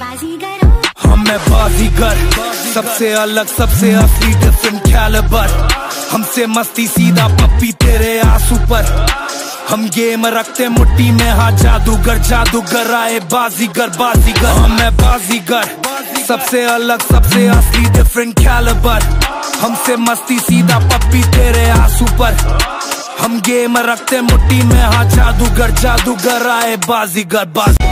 हम मैं बाजीगर, सबसे अलग सबसे असली डिफरेंट कैलिबर। हमसे मस्ती सीधा पप्पी तेरे आंसू पर। हम गेम रखते मुट्ठी में, हाँ जादूगर जादूगर आए बाजीगर बाजीगर। हम मैं बाजीगर, सबसे अलग सबसे असली डिफरेंट कैलिबर। हमसे मस्ती सीधा पप्पी तेरे आंसू पर। हम गेम रखते मुट्ठी में, हाँ जादूगर जादूगर आए बाजीगर बाजीगर।